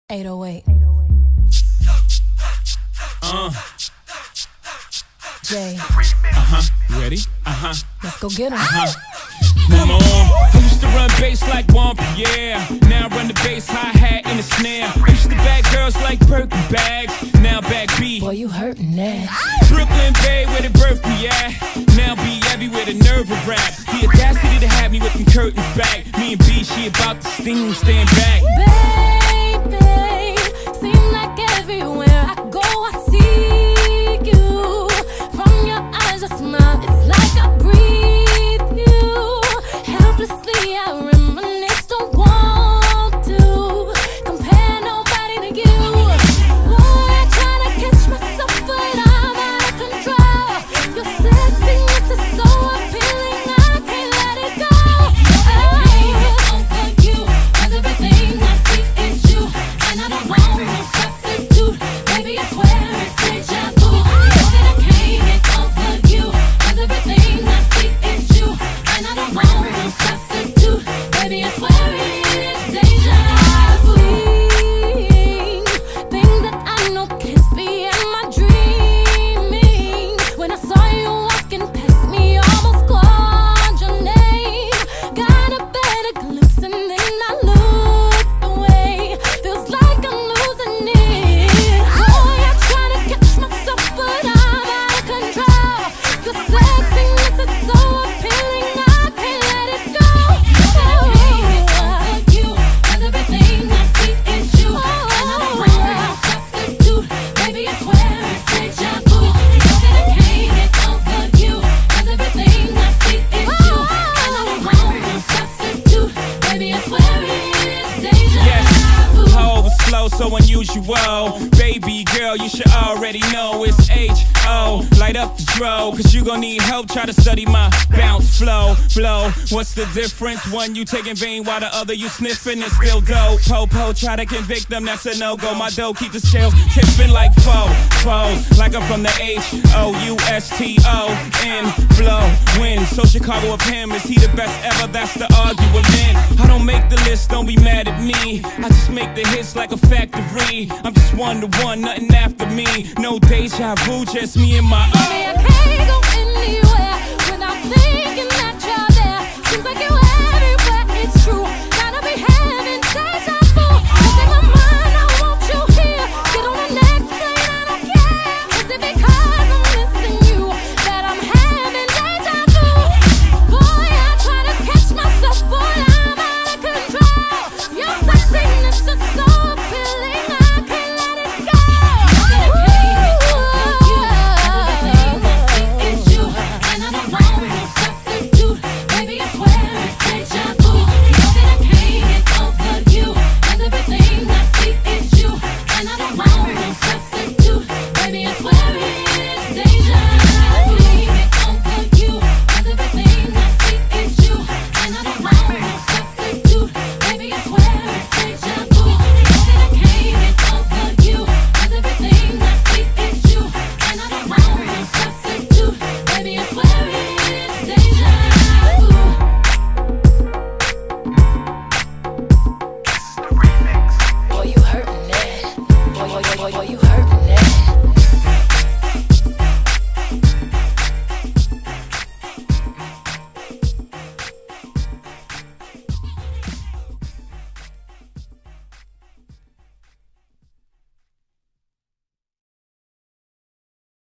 808. Jay. You ready? Let's go get him. Come on. I used to run bass like Juan Pierre. Now I run the bass, hi-hat, and the snare. I used to bag girls like Birkin bags. Now bag B. Boy, you hurtin' that. Brooklyn Bay, where they birthed me at. Now be everywhere, the nerve of rap. The audacity to have me with them curtains back. Me and B, she about to sting, stand back. Baby, seem like everywhere I go, I see you. From your eyes, your smile, it's like I breathe you. Helplessly, I reminisce, don't want to compare nobody to you. Boy, I try to catch myself, but I'm out of control. Your sexiness is so appealing, I can't let it go. Over you, 'cause everything I see is you, and I don't want no substitute. Baby, I swear it's deja vu. That I can't get over you, 'cause everything I see is you, and I don't want no substitute. Baby, I swear it's deja vu. Things that I know can't be in my dreaming. When I saw you walking past me, almost called your name. Got a better glimpse and then I looked away. Feels like I'm losing it. Boy, I try to catch myself, but I'm out of control. Your sexiness is so appealing, I can't let it go. Over you, 'cause everything I see is you, and I don't want no substitute. Baby, I swear it's deja vu. That I can't get over you, 'cause everything I see is you, and I don't want no substitute. Baby, I swear it's deja vu. I overflow, so unusual. Baby girl, you should already know it's H.O. Light up the dro, 'cause you gon' need help. Try to study my bounce, flow, blow. What's the difference? One you taking vein while the other you sniffing and still dope. Po-po, try to convict them, that's a no-go. My dough keep the scales tipping like foes. Like I'm from the H-O-U-S-T-O-N. Blow, win. So Chicago of him, is he the best ever? That's the argument. I don't make the list, don't be mad at me. I just make the hits like a factory. I'm just one to one, nothing after me. No deja vu, just me and my